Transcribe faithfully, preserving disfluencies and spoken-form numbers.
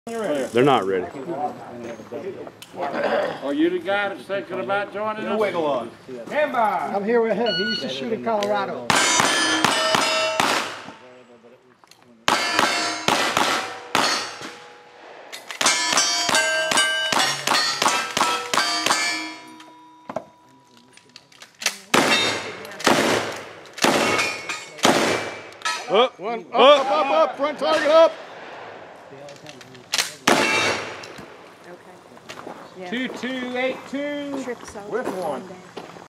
They're not ready. Are you the guy that's thinking about joining us? Wiggle on. Stand by. I'm here with him. He used to shoot in Colorado. Up, One, up, up, up, up, front target up. Two two eight two with one.